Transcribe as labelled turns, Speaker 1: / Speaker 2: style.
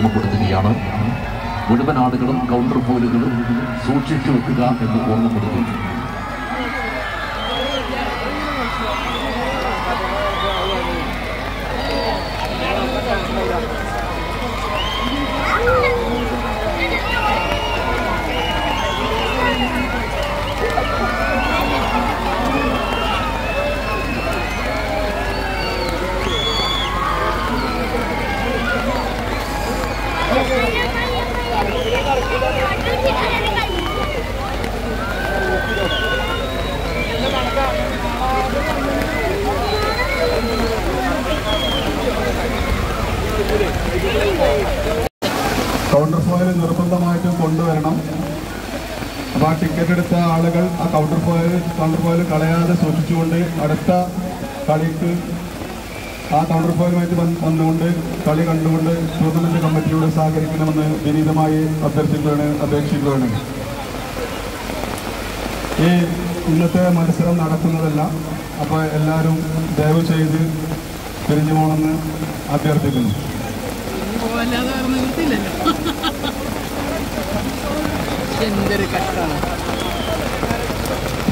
Speaker 1: ഓർമ്മപ്പെടുത്തുകയാണ്. മുഴുവൻ ആളുകളും കൗണ്ടർ പോയിന്റുകളും സൂക്ഷിച്ചു വെക്കുക എന്ന് ഓർമ്മപ്പെടുത്തുന്നു.
Speaker 2: കൗണ്ടർ ഫോയിൽ നിർബന്ധമായിട്ടും കൊണ്ടുവരണം. അപ്പോൾ ആ ടിക്കറ്റ് എടുത്ത ആളുകൾ ആ കൗണ്ടർ ഫോയിൽ കളയാതെ സൂക്ഷിച്ചുകൊണ്ട് അടുത്ത കളിക്ക് ആ കൗണ്ടർ ഫോയിലുമായിട്ട് വന്നുകൊണ്ട് കളി കണ്ടുകൊണ്ട് ടൂർണമെന്റ് കമ്മിറ്റിയോട് സഹകരിക്കണമെന്ന് വിനീതമായി അപേക്ഷിക്കുകയാണ്. ഈ ഇന്നത്തെ മത്സരം നടക്കുന്നതല്ല. അപ്പോൾ എല്ലാവരും ദയവ് ചെയ്ത് പിരിഞ്ഞു പോകണമെന്ന് അഭ്യർത്ഥിക്കുന്നു.
Speaker 3: എന്തൊരു കഷ്ടമാണ്.